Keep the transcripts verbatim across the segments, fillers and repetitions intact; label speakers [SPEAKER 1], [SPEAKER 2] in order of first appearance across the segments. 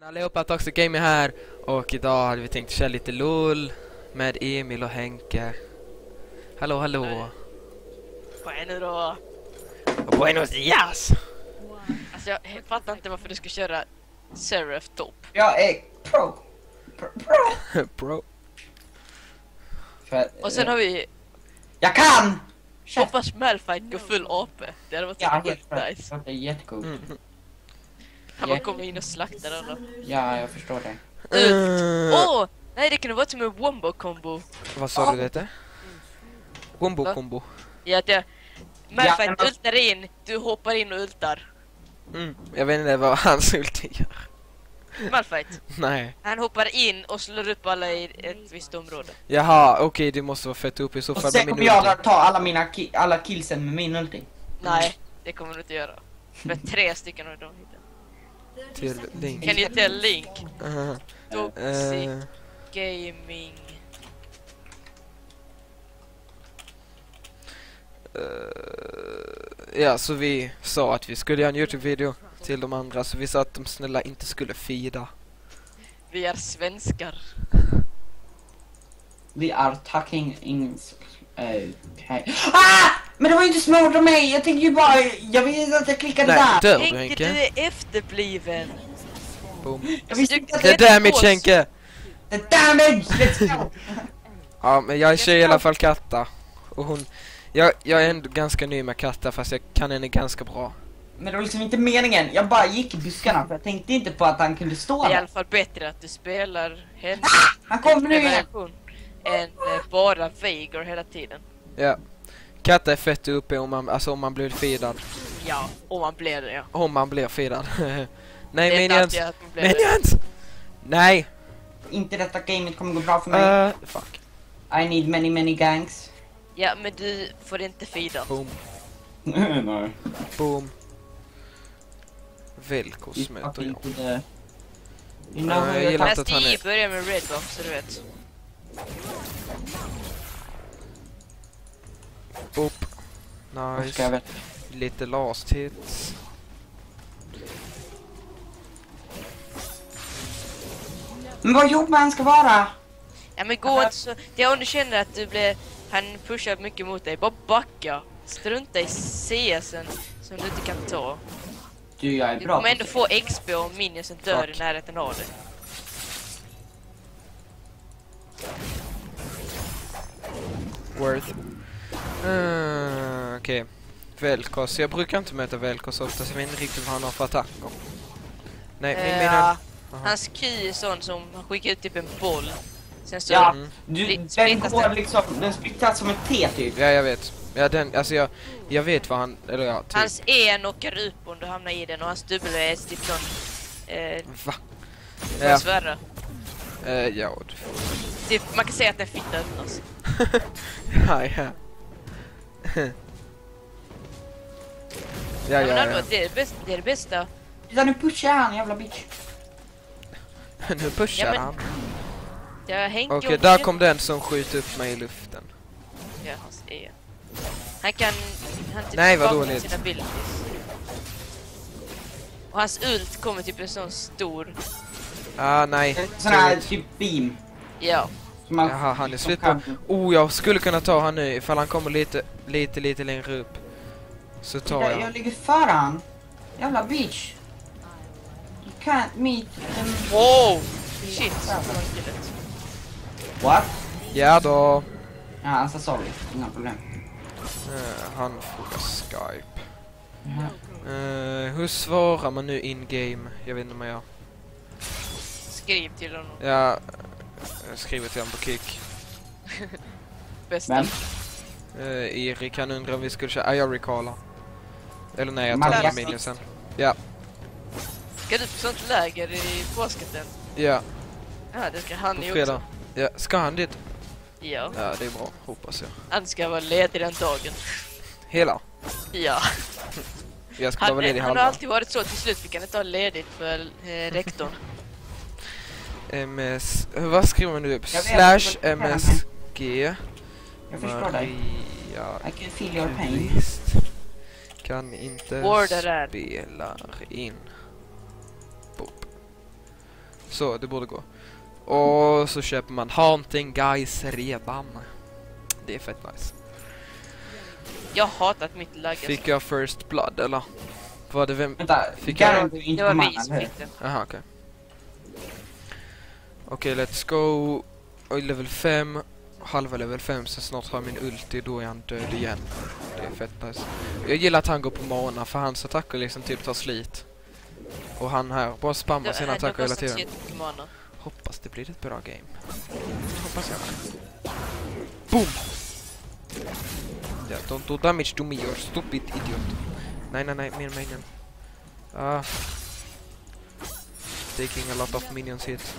[SPEAKER 1] Allihopa, Toxic Gaming här. Och idag hade vi tänkt köra lite LOL med Emil och Henke. Hallå, hallå.
[SPEAKER 2] Bueno då.
[SPEAKER 1] Buenos dias.
[SPEAKER 2] Alltså jag fattar inte varför du ska köra Seraph topp.
[SPEAKER 3] Jag är pro. Pro. pro.
[SPEAKER 1] Bro.
[SPEAKER 3] För,
[SPEAKER 2] Och sen har vi
[SPEAKER 3] jag kan!
[SPEAKER 2] hoppas Malphite går full A P. Det hade varit
[SPEAKER 3] Ja,
[SPEAKER 2] så
[SPEAKER 3] helt rätt.
[SPEAKER 2] nice.
[SPEAKER 3] Det är jättegod.
[SPEAKER 1] Mm.
[SPEAKER 2] Han bara kommer in och slaktar alla.
[SPEAKER 3] Ja, jag förstår det.
[SPEAKER 1] Uh,
[SPEAKER 2] Åh! Oh, nej, det kunde vara som en wombo-kombo.
[SPEAKER 1] vad sa du det? Wombo combo.
[SPEAKER 2] Ja, att jag... Malphite
[SPEAKER 3] Ja, men-
[SPEAKER 2] ultar in, du hoppar in och ultar.
[SPEAKER 1] Mm. Jag vet inte vad hans ulti gör.
[SPEAKER 2] Malphite.
[SPEAKER 1] Nej.
[SPEAKER 2] Han hoppar in och slår upp alla i ett visst område.
[SPEAKER 1] Jaha, okej, det måste vara fett upp i så
[SPEAKER 3] Och
[SPEAKER 1] fall
[SPEAKER 3] sen
[SPEAKER 1] med min
[SPEAKER 3] kommer jag
[SPEAKER 1] ulti.
[SPEAKER 3] att ta alla mina ki alla killsen med min ulti.
[SPEAKER 2] Nej, det kommer du inte göra. För tre stycken av dem hittar.
[SPEAKER 1] Till Link.
[SPEAKER 2] Kan you tell Link?
[SPEAKER 1] Uh,
[SPEAKER 2] Toxic
[SPEAKER 1] uh,
[SPEAKER 2] Gaming.
[SPEAKER 1] uh, ja, så vi sa att vi skulle göra en YouTube-video till de andra. Så vi sa att de snälla inte skulle fida.
[SPEAKER 2] Vi är svenskar.
[SPEAKER 3] Vi är talking in... Okej. Ah! Men det var ju inte smart av mig. Jag tänkte ju bara... Jag vet att jag klickade
[SPEAKER 1] Nej,
[SPEAKER 3] där.
[SPEAKER 1] dör du,
[SPEAKER 2] Henke,
[SPEAKER 1] Henke?
[SPEAKER 2] du är efterbliven.
[SPEAKER 1] Boom.
[SPEAKER 3] Jag visste inte att
[SPEAKER 1] Det är
[SPEAKER 3] det...
[SPEAKER 1] damage, Henke!
[SPEAKER 3] The damage! Let's go!
[SPEAKER 1] Ja, men jag kör i alla fall Katta. Och hon... Jag, jag är ändå ganska ny med Katta, fast jag kan henne ganska bra.
[SPEAKER 3] Men det var liksom inte meningen. Jag bara gick i buskarna för jag tänkte inte på att han kunde stå
[SPEAKER 2] Det är i
[SPEAKER 3] där.
[SPEAKER 2] alla fall bättre att du spelar henne
[SPEAKER 3] Han kommer nu igen.
[SPEAKER 2] variation än eh, bara Veigar hela tiden.
[SPEAKER 1] Ja. Katta är fett uppe om man, alltså om man blir feedad.
[SPEAKER 2] Ja, om man blir det, ja.
[SPEAKER 1] Om man blir feedad. Nej,
[SPEAKER 2] Det är inte
[SPEAKER 1] minions!
[SPEAKER 2] alltid att man blir det.
[SPEAKER 1] Minions! Nej!
[SPEAKER 3] Inte detta gamet kommer gå bra för mig.
[SPEAKER 1] Uh, fuck.
[SPEAKER 3] I need many many gangs.
[SPEAKER 2] Ja, men du får inte feeda.
[SPEAKER 1] Boom.
[SPEAKER 3] Nej.
[SPEAKER 1] Boom. Velkos möter jag.
[SPEAKER 3] You know
[SPEAKER 1] Ja,
[SPEAKER 3] who
[SPEAKER 1] jag
[SPEAKER 3] you're
[SPEAKER 1] gillar
[SPEAKER 2] Fast
[SPEAKER 1] att han
[SPEAKER 2] i
[SPEAKER 1] är-
[SPEAKER 2] börjar med Red Buff, så du vet.
[SPEAKER 1] Boop.
[SPEAKER 3] Vad ska jag
[SPEAKER 1] Nice.
[SPEAKER 3] veta?
[SPEAKER 1] Lite last hits.
[SPEAKER 3] Men vad jobbig han ska vara?
[SPEAKER 2] Ja, men gå inte så... Det är om du känner att du blir... Han pushar mycket mot dig. Bara backa. Strunta i C S:en som du inte kan ta.
[SPEAKER 3] Du, jag är
[SPEAKER 2] Du
[SPEAKER 3] bra
[SPEAKER 2] kommer
[SPEAKER 3] på
[SPEAKER 2] ändå få X P om minionsen dör
[SPEAKER 1] Fuck.
[SPEAKER 2] i närheten av dig.
[SPEAKER 1] Worth. Uh, Okej. Okay. Velkos. Jag brukar inte möta Velkos ofta, så jag vet inte riktigt vad han har för attacker. Nej, min
[SPEAKER 2] Eh,
[SPEAKER 1] mina...
[SPEAKER 2] ja.
[SPEAKER 1] Aha.
[SPEAKER 2] Hans Q är sån som han skickar ut typ en boll. Sen så...
[SPEAKER 3] Ja,
[SPEAKER 1] Mm.
[SPEAKER 3] du,
[SPEAKER 2] Det
[SPEAKER 3] den
[SPEAKER 2] splittas
[SPEAKER 3] går
[SPEAKER 2] den.
[SPEAKER 3] liksom, den splittas som ett T typ.
[SPEAKER 1] Ja, jag vet. Ja, den, alltså jag, jag vet vad han, eller ja, typ.
[SPEAKER 2] Hans E knockar ut om du hamnar i den och hans W är typ sån... Eh,
[SPEAKER 1] Va?
[SPEAKER 2] ja.
[SPEAKER 1] Ja,
[SPEAKER 2] Svärra.
[SPEAKER 1] eh, ja, du får...
[SPEAKER 2] Typ, man kan säga att den fitta öppnas.
[SPEAKER 1] ja, ja. ja,
[SPEAKER 2] Ja, men
[SPEAKER 1] ja,
[SPEAKER 2] ändå,
[SPEAKER 1] ja.
[SPEAKER 2] det är det bästa. Det är det bästa.
[SPEAKER 3] Titta, nu pushar han, jävla bitch.
[SPEAKER 1] Nu pushar
[SPEAKER 2] Ja, men-
[SPEAKER 1] han.
[SPEAKER 2] Jag hänger
[SPEAKER 1] Okej, där kom den som skjuter upp mig i luften.
[SPEAKER 2] Ja, hans E. Han kan... Han typ
[SPEAKER 1] Nej, vad
[SPEAKER 2] skapar
[SPEAKER 1] dåligt.
[SPEAKER 2] sina abilities. Och hans ult kommer typ en sån stor...
[SPEAKER 1] Ah, nej.
[SPEAKER 3] En sån här
[SPEAKER 1] Turret.
[SPEAKER 3] typ beam.
[SPEAKER 2] Ja.
[SPEAKER 3] Som man,
[SPEAKER 1] Jaha, han är
[SPEAKER 3] som
[SPEAKER 1] slut på...
[SPEAKER 3] kan-
[SPEAKER 1] Oh, jag skulle kunna ta han nu ifall han kommer lite, lite, lite längre upp. Så tar
[SPEAKER 3] Jag,
[SPEAKER 1] jag.
[SPEAKER 3] jag ligger före han. Jävla bitch. You can't meet them.
[SPEAKER 2] Wow! Shit, så var det killet.
[SPEAKER 3] What?
[SPEAKER 1] Ja då.
[SPEAKER 3] Ja, han sa sorry. Inga problem.
[SPEAKER 1] Eh, han frågar Skype.
[SPEAKER 3] Ja.
[SPEAKER 1] Eh, hur svarar man nu in-game? Jag vet inte om jag...
[SPEAKER 2] Skriv till honom.
[SPEAKER 1] Jag jag skriver till honom på Kik.
[SPEAKER 2] Bästa.
[SPEAKER 3] Men,
[SPEAKER 1] Uh, Erik, han undrar om vi skulle köra... Ah, jag recallar. Eller nej, jag
[SPEAKER 3] Man
[SPEAKER 1] tar
[SPEAKER 3] läser.
[SPEAKER 1] med minus sen. Ja,
[SPEAKER 2] Ska du på sånt läger i påskaten?
[SPEAKER 1] ja.
[SPEAKER 2] Ja, det ska han
[SPEAKER 1] På
[SPEAKER 2] ju
[SPEAKER 1] fredag.
[SPEAKER 2] också.
[SPEAKER 1] Ja, ska han dit?
[SPEAKER 2] Ja,
[SPEAKER 1] Ja, det är bra. Hoppas jag.
[SPEAKER 2] han ska vara ledig den dagen.
[SPEAKER 1] Hela.
[SPEAKER 2] Ja.
[SPEAKER 1] Jag ska bara
[SPEAKER 2] Han,
[SPEAKER 1] vara ledig
[SPEAKER 2] han har
[SPEAKER 1] halva.
[SPEAKER 2] alltid varit så, till slut fick han inte ha ledigt för eh, rektorn.
[SPEAKER 1] M S... Vad skriver man nu?
[SPEAKER 3] Jag vet
[SPEAKER 1] Slash
[SPEAKER 3] inte vad
[SPEAKER 1] M
[SPEAKER 3] det är,
[SPEAKER 1] S G.
[SPEAKER 3] jag förstår dig.
[SPEAKER 1] Maria
[SPEAKER 3] I can feel your pain.
[SPEAKER 1] Kvist. Kan inte
[SPEAKER 2] Order där.
[SPEAKER 1] spela in. Boop. Så, det borde gå. Och så köper man Haunting Guys redan. Det är fett nice.
[SPEAKER 2] Jag har hatat mitt lagg.
[SPEAKER 1] Fick jag First Blood eller? Var det vem?
[SPEAKER 3] Vänta,
[SPEAKER 1] Fick
[SPEAKER 3] Garen
[SPEAKER 1] jag?
[SPEAKER 3] du inte
[SPEAKER 2] Det
[SPEAKER 3] på
[SPEAKER 2] var vi
[SPEAKER 3] mana,
[SPEAKER 2] som
[SPEAKER 3] eller hur?
[SPEAKER 2] fick det.
[SPEAKER 1] Jaha, okej. Okej, let's go. Oj, level fem. Halva level fem, så snart har jag min ulti, då är han död igen. Det är fett nice. Jag gillar att han går på mana, för hans attacker liksom typ tar slit. Och han här bara spammar
[SPEAKER 2] Det-
[SPEAKER 1] sina
[SPEAKER 2] det
[SPEAKER 1] attacker hela
[SPEAKER 2] kostar
[SPEAKER 1] tiden.
[SPEAKER 2] så jättemycket mana.
[SPEAKER 1] Hoppas det blir ett bra game. Hoppas jag. Boom! Yeah, don't do damage to me, you stupid idiot. Nej, nej, nej, min minion. Ah. Taking a lot of minions hit.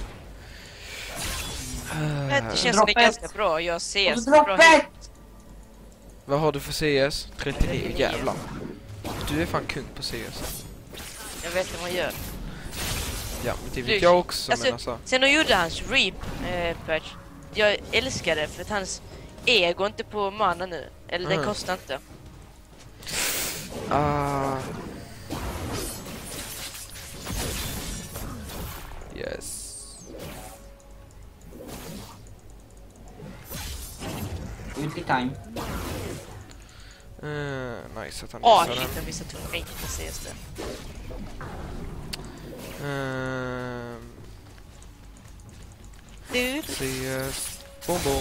[SPEAKER 2] Det känns som det är
[SPEAKER 3] Droppet.
[SPEAKER 2] ganska bra. Jag ser
[SPEAKER 3] Och
[SPEAKER 2] så bra hit.
[SPEAKER 3] droppet!
[SPEAKER 1] Vad har du för C S? trettionio, jävlar. Du är fan kung på C S.
[SPEAKER 2] Jag vet vad man gör.
[SPEAKER 1] Ja, men det
[SPEAKER 2] Du-
[SPEAKER 1] vet jag också,
[SPEAKER 2] alltså,
[SPEAKER 1] men alltså.
[SPEAKER 2] Sen de gjorde hans re-patch, jag älskar det för att hans E går inte på mana nu. Eller den
[SPEAKER 1] Mm.
[SPEAKER 2] kostar inte.
[SPEAKER 1] Ah. Yes.
[SPEAKER 3] Ulti time.
[SPEAKER 1] Uh, nice att han
[SPEAKER 2] Åh,
[SPEAKER 1] missar
[SPEAKER 2] shit,
[SPEAKER 1] den.
[SPEAKER 2] jag missade två enkla C S där.
[SPEAKER 1] Ehm,
[SPEAKER 2] Du,
[SPEAKER 1] C S. Boom, boom.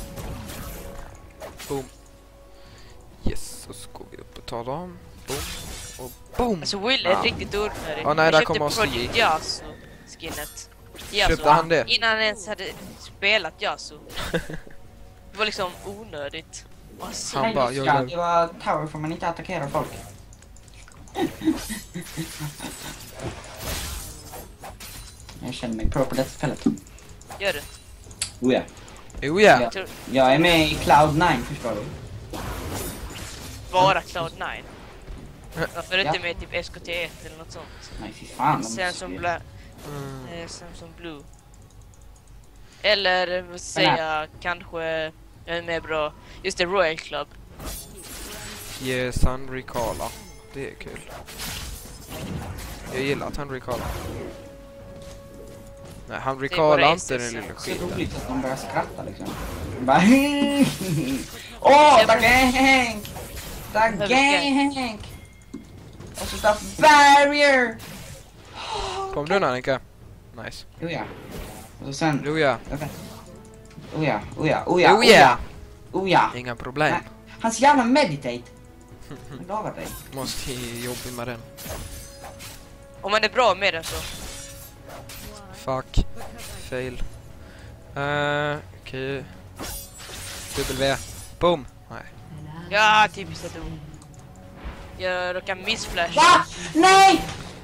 [SPEAKER 1] Boom. Yes, och så går vi upp och tar dem. Boom. Och boom!
[SPEAKER 2] alltså Will är
[SPEAKER 1] Ja.
[SPEAKER 2] riktigt onödig.
[SPEAKER 1] Ja, nej,
[SPEAKER 2] jag
[SPEAKER 1] där
[SPEAKER 2] köpte
[SPEAKER 1] kommer oss
[SPEAKER 2] Project
[SPEAKER 1] i.
[SPEAKER 2] Yasuo skinnet. Yasuo,
[SPEAKER 1] Köpte han det?
[SPEAKER 2] Innan han ens hade spelat Yasuo. Det var liksom onödigt. Alltså,
[SPEAKER 1] Han
[SPEAKER 3] Nej,
[SPEAKER 1] bara,
[SPEAKER 3] just
[SPEAKER 1] jag
[SPEAKER 3] det,
[SPEAKER 1] gör-
[SPEAKER 3] det var tower får man inte attackera folk. Jag känner mig pro på detta spelet.
[SPEAKER 2] gör det.
[SPEAKER 3] Oh ja.
[SPEAKER 1] Oh ja!
[SPEAKER 3] Ja. Jag är med i Cloud nine, förstår du?
[SPEAKER 2] Bara Cloud nine. Varför
[SPEAKER 3] Ja.
[SPEAKER 2] inte med typ S K T ett eller något sånt?
[SPEAKER 3] Nej, fy fan. de
[SPEAKER 2] Sen
[SPEAKER 3] måste
[SPEAKER 2] som
[SPEAKER 3] ju-
[SPEAKER 2] Bla
[SPEAKER 1] Mm.
[SPEAKER 2] eh, Samsung Blue. Eller vad säga kanske jag är med bra. Just det, Royal Club.
[SPEAKER 1] Yes, han recallar. Det är kul. Jag gillar att han recallar. Nej, han
[SPEAKER 2] bara
[SPEAKER 1] recallar
[SPEAKER 2] S
[SPEAKER 1] inte
[SPEAKER 2] S.
[SPEAKER 1] den lilla
[SPEAKER 3] Så
[SPEAKER 1] skiten.
[SPEAKER 3] roligt att de börjar skratta liksom. Bara åh, tack Hank! Tack Hank! Och så står barrier!
[SPEAKER 1] Kom du Annika? Nice.
[SPEAKER 3] Oh ja. Och så sen...
[SPEAKER 1] Jo ja.
[SPEAKER 3] Okej. Oh ja, oh ja, oh ja,
[SPEAKER 1] Oh ja!
[SPEAKER 3] oh ja.
[SPEAKER 1] Inga problem.
[SPEAKER 3] Nej. Hans jävla meditate. Jag lovar dig.
[SPEAKER 1] Måste jobba med den.
[SPEAKER 2] Om man är bra med den så.
[SPEAKER 1] Fuck. Fail. Uh, okej. W. Boom. Nej.
[SPEAKER 2] Ja, typiskt att du. Jag råkar missflash.
[SPEAKER 3] Va? Nej!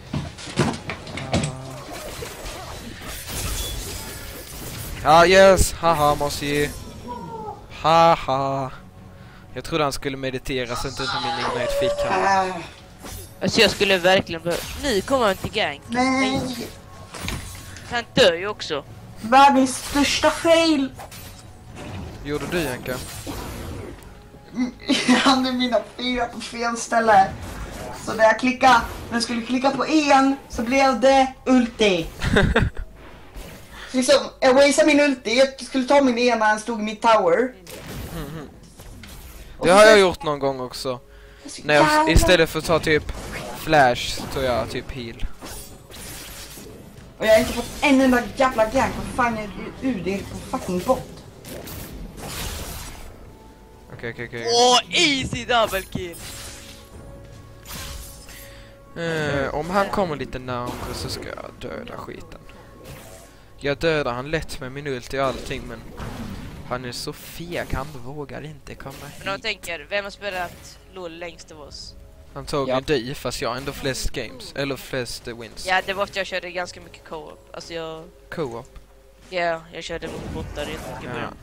[SPEAKER 1] Ah yes, haha måste haha. Jag trodde han skulle meditera så inte min ignite fick han.
[SPEAKER 3] Ah,
[SPEAKER 2] Alltså jag skulle verkligen behöva. Nu kommer han till gang.
[SPEAKER 3] nej!
[SPEAKER 2] Han dör ju också.
[SPEAKER 3] Världens största fail!
[SPEAKER 1] Gjorde du Janka?
[SPEAKER 3] Jag hade mina fyra på fel ställe. Så när jag klickade, när jag skulle klicka på en så blev det ulti. Så liksom, jag wasteade min ulti, jag skulle ta min ena när han stod i mitt tower. Och
[SPEAKER 1] Det
[SPEAKER 3] så
[SPEAKER 1] har jag
[SPEAKER 3] sen-
[SPEAKER 1] gjort någon gång också.
[SPEAKER 3] så
[SPEAKER 1] När jag,
[SPEAKER 3] jävla-
[SPEAKER 1] istället för att ta typ flash så tog jag typ heal.
[SPEAKER 3] Och jag har inte fått en enda jävla gang. Vad fan är det ur? Det är på fucking bot.
[SPEAKER 1] Okej, okej, okej.
[SPEAKER 2] Åh, easy double kill.
[SPEAKER 1] Eh, Om han kommer lite närmare så ska jag döda skiten. Jag dödar han lätt med min ulti och allting, men han är så feg, han vågar inte komma
[SPEAKER 2] Men de
[SPEAKER 1] hit.
[SPEAKER 2] tänker, vem har spelat LoL längst av oss?
[SPEAKER 1] Han tog
[SPEAKER 3] Ja.
[SPEAKER 1] ju dig, fast jag har ändå flest games, eller flest uh, wins.
[SPEAKER 2] Ja, det var för att jag körde ganska mycket co-op. Alltså jag,
[SPEAKER 1] Co-op.
[SPEAKER 2] ja, jag körde mot bottar jättemycket
[SPEAKER 1] Ja.
[SPEAKER 2] med dem.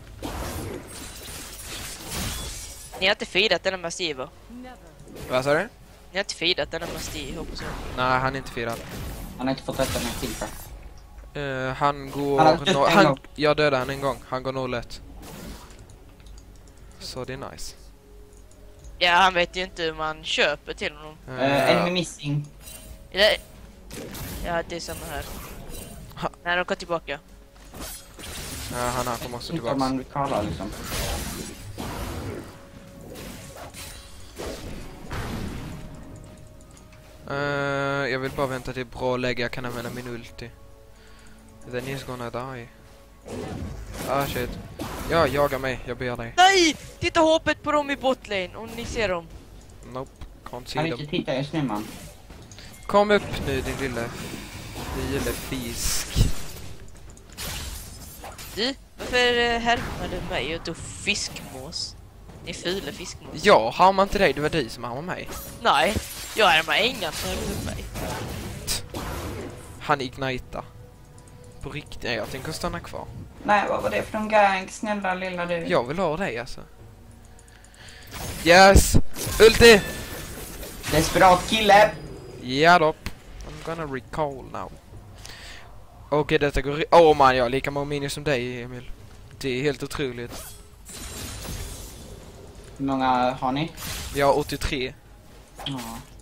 [SPEAKER 2] Ni har inte firat denna massiva.
[SPEAKER 1] Vad sa du?
[SPEAKER 2] Ni har inte firat denna massiva, hoppas jag.
[SPEAKER 1] Nej, han är inte firad.
[SPEAKER 3] Han har inte fått rätta med till för.
[SPEAKER 1] Eh, han går...
[SPEAKER 3] Han har dött
[SPEAKER 1] no-
[SPEAKER 3] en
[SPEAKER 1] han,
[SPEAKER 3] gång.
[SPEAKER 1] jag dödade han en gång, han går noll ett. Så det är nice.
[SPEAKER 2] Ja, han vet ju inte hur man köper till honom.
[SPEAKER 1] Eh,
[SPEAKER 3] Uh, enemy missing.
[SPEAKER 2] Eller, ja, det är samma här. Nej, de går tillbaka.
[SPEAKER 1] Ja, han här kommer också
[SPEAKER 3] Inte
[SPEAKER 1] tillbaka.
[SPEAKER 3] om man kallar liksom.
[SPEAKER 1] Uh, jag vill bara vänta till bra läge jag kan använda min ulti. Then he's gonna die. Ah shit. Ja, jaga mig, jag ber dig.
[SPEAKER 2] Nej! Titta hoppet på dem i botlane, om ni ser dem.
[SPEAKER 1] Nope, can't see
[SPEAKER 3] Kan
[SPEAKER 1] them.
[SPEAKER 3] inte titta just nu, man.
[SPEAKER 1] Kom upp nu din lille, lille fisk.
[SPEAKER 2] Du, varför eh, härmar du mig och tog fiskmås? Ni fula fiskmås.
[SPEAKER 1] Jag harmar inte dig, det var du som harmade mig.
[SPEAKER 2] Nej, jag härmar ingen som härmar mig.
[SPEAKER 1] Han ignita. På riktigt, jag tänker stanna kvar.
[SPEAKER 3] Nej, vad var det för en gang? Snälla lilla du.
[SPEAKER 1] Jag vill ha dig alltså. Yes! Ulti!
[SPEAKER 3] Desperat kille.
[SPEAKER 1] Ja då. I'm gonna recall now. Okej, okay, detta går... Åh oh, man, jag har lika många minus som dig, Emil. Det är helt otroligt.
[SPEAKER 3] Hur många har ni?
[SPEAKER 1] Jag har åttiotre.
[SPEAKER 3] Ja.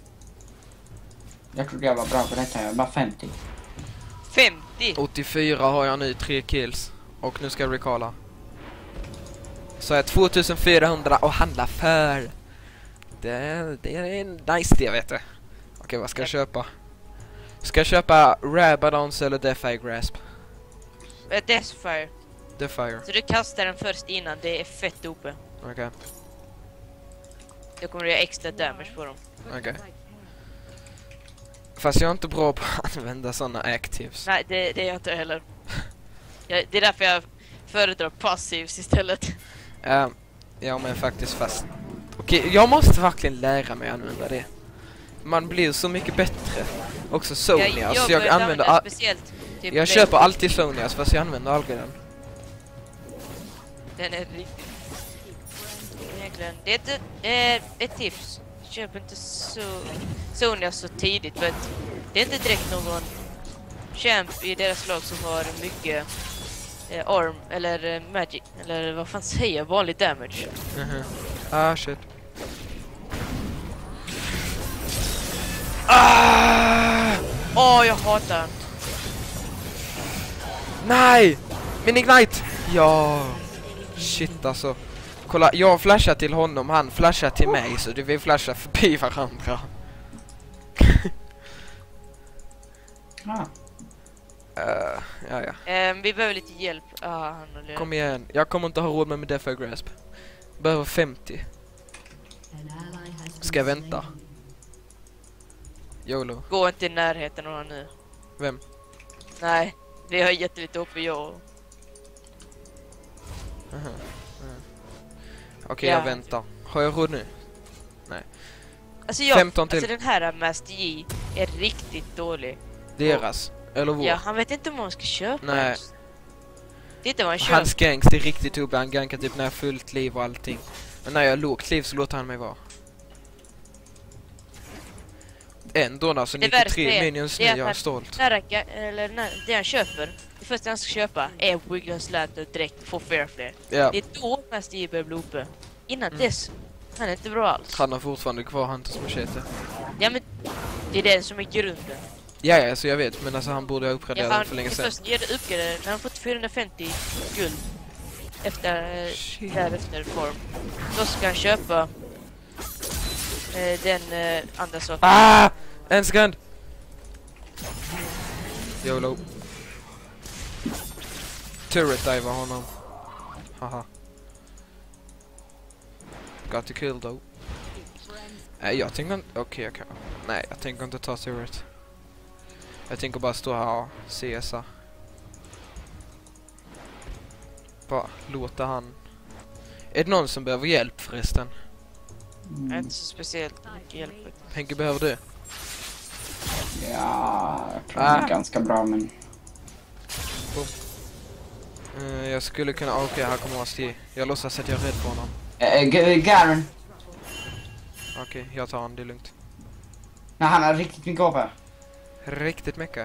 [SPEAKER 3] Jag trodde jag var bra på detta, jag är bara femtio.
[SPEAKER 2] femtio!
[SPEAKER 1] åttiofyra har jag nu, tre kills. Och nu ska jag recalla. Så jag är tvåtusenfyrahundra och handla för. Det, det är en nice det, vet du. Okej, okay, vad ska jag köpa? Ska jag köpa Rabadons eller Deathfire Grasp?
[SPEAKER 2] Uh, Deathfire.
[SPEAKER 1] Deathfire.
[SPEAKER 2] Så du kastar den först innan, det är fett O P.
[SPEAKER 1] Okej. Okay.
[SPEAKER 2] Då kommer du göra extra damage på dem.
[SPEAKER 1] Okej. Okay. Fast jag är inte bra på att använda sådana actives.
[SPEAKER 2] Nej, det, det är jag inte heller. Jag, det är därför jag föredrar passivs istället.
[SPEAKER 1] Uh, ja, men faktiskt fast. Okej, okay, jag måste verkligen lära mig att använda det. Man blir så mycket bättre. Också Sonias.
[SPEAKER 2] Jag,
[SPEAKER 1] jag,
[SPEAKER 2] jag,
[SPEAKER 1] jag använder all...
[SPEAKER 2] speciellt. Typ
[SPEAKER 1] jag köper alltid Sonias fast jag använder aldrig den.
[SPEAKER 2] Den är riktigt... Egentligen. Det är ett, eh, ett tips. Köp inte så Sonias så tidigt för att det är inte direkt någon champ i deras lag som har mycket eh, arm eller eh, magic eller vad fan säger jag, vanlig damage.
[SPEAKER 1] Mhm. Ah shit. Ah!
[SPEAKER 2] Åh, oh, jag hatar den.
[SPEAKER 1] Nej! Min ignite! Ja. Shit alltså. Kolla, jag flashar till honom, han flashar till mig, så det vill flasha förbi varandra.
[SPEAKER 3] Ah.
[SPEAKER 1] Uh, ja, ja.
[SPEAKER 2] Eh, vi behöver lite hjälp. Ah, han har
[SPEAKER 1] Kom igen, jag kommer inte ha råd med min Deathfire Grasp. Behöver femtio. Ska jag vänta? YOLO.
[SPEAKER 2] Gå inte i närheten av honom nu.
[SPEAKER 1] Vem?
[SPEAKER 2] Nej, vi har jättelite upp i jag.
[SPEAKER 1] Uh-huh. Uh. Okej, okay,
[SPEAKER 2] Ja.
[SPEAKER 1] jag väntar. Har jag råd nu? Nej.
[SPEAKER 2] Alltså, jag,
[SPEAKER 1] femton till.
[SPEAKER 2] alltså den här Master Yi är riktigt dålig.
[SPEAKER 1] Deras. Eller vår.
[SPEAKER 2] Ja, han vet inte om han ska köpa.
[SPEAKER 1] Nej.
[SPEAKER 2] Ens. Det är inte vad han köper.
[SPEAKER 1] Hans gangs, det är riktigt uppe. Han gankar typ när jag har fullt liv och allting. Men när jag har lågt liv så låter han mig vara. Ändå alltså
[SPEAKER 2] Det värsta
[SPEAKER 1] nittiotre
[SPEAKER 2] är-
[SPEAKER 1] minions
[SPEAKER 2] det
[SPEAKER 1] nu,
[SPEAKER 2] är att
[SPEAKER 1] jag är
[SPEAKER 2] han-
[SPEAKER 1] stolt.
[SPEAKER 2] Nära, eller när, det han köper, det första han ska köpa är Wiggles Land och direkt få Fairflare.
[SPEAKER 1] Ja,
[SPEAKER 2] Det är då Master Yi börjar bli uppe. Innan
[SPEAKER 1] Mm.
[SPEAKER 2] dess, han är inte bra alls.
[SPEAKER 1] han har fortfarande kvar Hunters Machete.
[SPEAKER 2] Ja, men det är den som är grunden.
[SPEAKER 1] Ja, ja, så jag vet. Men alltså han borde ha
[SPEAKER 2] Ja,
[SPEAKER 1] uppgraderat
[SPEAKER 2] han,
[SPEAKER 1] för länge
[SPEAKER 2] det
[SPEAKER 1] sedan.
[SPEAKER 2] första ger det uppgraderade när han fått fyrahundrafemtio guld efter eh,
[SPEAKER 1] Shit.
[SPEAKER 2] därefter form. Då ska han köpa eh, den eh, andra saken.
[SPEAKER 1] Ah! En sekund! YOLO. Turret divar honom. Haha. Got to kill though. Nej, jag tänker inte... Okej, okay, okay. Nej, jag tänker inte ta turret. Jag tänker bara stå här och C S A. Bara låta han... Är det någon som behöver hjälp förresten?
[SPEAKER 2] Jag är
[SPEAKER 3] Mm.
[SPEAKER 2] inte så speciellt mycket hjälp.
[SPEAKER 1] Henke, behöver du?
[SPEAKER 3] Ja, jag tror
[SPEAKER 1] Ah.
[SPEAKER 3] det är ganska bra, men...
[SPEAKER 1] Uh, jag skulle kunna... Okej, okay, här kommer Asti. Jag låtsas att jag är rädd för honom.
[SPEAKER 3] Äh, G- Garen.
[SPEAKER 1] Okej, okay, jag tar han, det är lugnt.
[SPEAKER 3] Nej, han har riktigt mycket A P.
[SPEAKER 1] Riktigt mycket.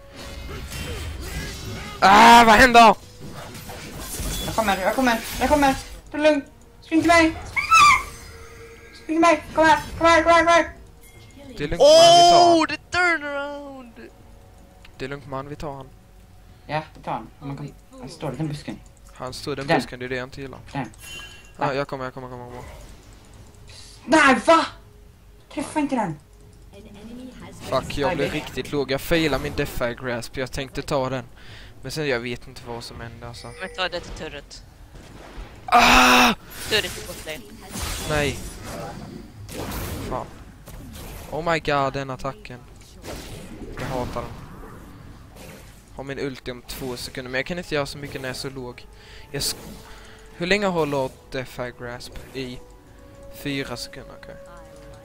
[SPEAKER 1] Ah, vad händer?
[SPEAKER 3] Jag kommer, jag kommer, jag kommer. Det är lugnt. Spring till mig. Spring till mig. Kom här, kom här, kom här, kom här.
[SPEAKER 1] Det är lugnt man, vi tar han.
[SPEAKER 2] Oh, the turnaround!
[SPEAKER 1] Det är lugnt man, vi tar han.
[SPEAKER 3] Ja, ta den. Man kan... Han står i den busken.
[SPEAKER 1] Han stod i den
[SPEAKER 3] Den.
[SPEAKER 1] busken, det är det jag inte gillar.
[SPEAKER 3] Den.
[SPEAKER 1] Ja, jag kommer, jag kommer, jag kommer. Jag kommer.
[SPEAKER 3] Nej, va? Träffa inte den.
[SPEAKER 1] Fuck, jag blev riktigt låg. Jag failade min Deathfire Grasp. Jag tänkte ta den. Men sen jag vet inte vad som hände alltså.
[SPEAKER 2] Men ta det till turret.
[SPEAKER 1] Ah!
[SPEAKER 2] Turret i botlane.
[SPEAKER 1] Nej. Fan. Oh my god, den attacken. Jag hatar den. Har min ulti om två sekunder. Men jag kan inte göra så mycket när jag är så låg. Jag sk- Hur länge håller Deathfire Grasp? I fyra sekunder, okej. Okay.